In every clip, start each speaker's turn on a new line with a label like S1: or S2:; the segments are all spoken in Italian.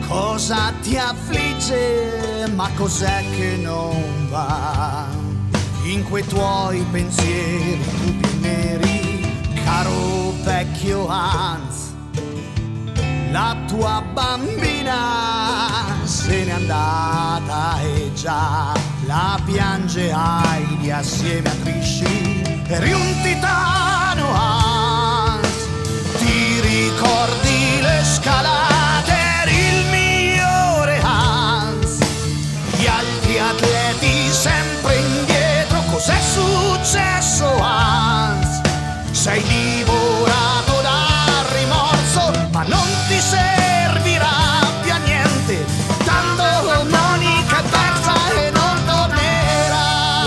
S1: Cosa ti affligge, ma cos'è che non va? In quei tuoi pensieri cupi e neri, caro vecchio Hans, la tua bambina se n'è andata e già la piange Heidi assieme a Trisci. Eri un titano, Hans, ti ricordi le scalate? Eri il migliore, Hans, gli altri atleti sempre indietro. Cos'è successo, Hans? Sei divorato dal rimorso, ma non ti servirà più a niente, tanto Monica è persa e non tornerà.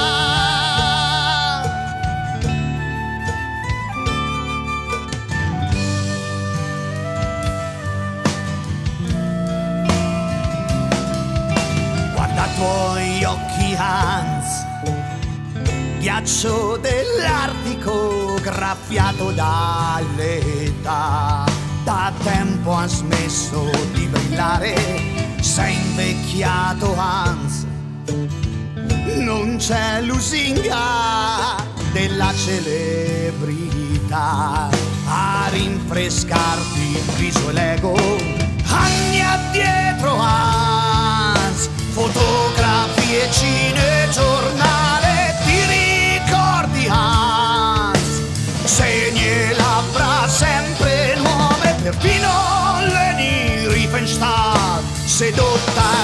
S1: Guarda i tuoi occhi, Hans, ghiaccio dell'Artico graffiato dall'età. Da tempo ha smesso di brillare, sei invecchiato, Hans, non c'è lusinga della celebrità a rinfrescarti il viso e l'ego. Anni addietro, Hans, fotografie, cinegiornale, ti ricordi, Hans, segni e labbra sempre nuove, perfino Leni Riefenstahl sedotta